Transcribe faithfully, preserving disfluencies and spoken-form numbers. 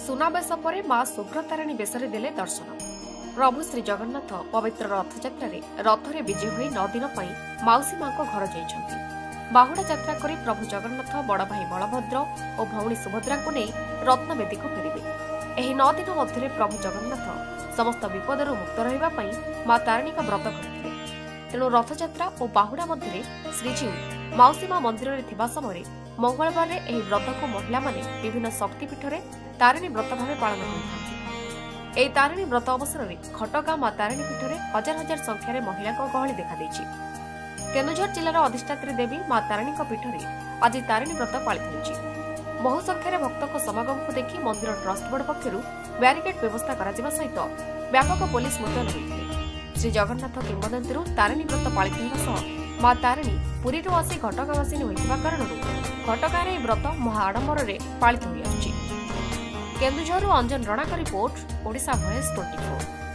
सुनावेश पर मां शुभ्रतारिणी बेशरे देले दर्शन। प्रभु श्री जगन्नाथ पवित्र रथयात्रा रथरे विजय होई नौ दिन मौसी मां को घर जाइछन्ति। बाहुड़ा यात्रा करी प्रभु जगन्नाथ बड़ भाई बलभद्र और भौणी सुभद्रा को नहीं रत्नवेदी को फेरिबे। एही नौ दिन मध्य प्रभु जगन्नाथ समस्त विपदरू मुक्त रहिबा मां तारिणी का व्रत करथिले। तेणु रथयात्रा और बाहुड़ा मध्य श्रीजीउ मौसी मां मंदिर में थिबा समय मंगलवार एही व्रत को महिला माने विभिन्न शक्तिपीठ में तारिणी व्रत भाव पालन करथांती। एही तारिणी व्रत अवसर में घटगां मां तारिणी पीठ में हजार हजार संख्यार महिला गहली देखा देछि। केन्दुझर जिलार अधिष्ठात्री देवी मां तारिणी पीठ में आज तारिणी व्रत पालित होछि। बहु संख्यार भक्त समागम को देखि मंदिर ट्रस्ट बोर्ड पक्षर ब्यारिकेड व्यवस्था करा सहित व्यापक पुलिस मुतयन होइथिले। श्री जगन्नाथ किंवदंती तारिणी व्रत पालित होगा सह मां तारिणी पुरी आसी घटगाँवासिनी होइथिबा कारणरू घटगाँरे व्रत महा आडंबर पालित होई आछि। केन्दुझर अंजन रणा का report Odisha Voice twenty four.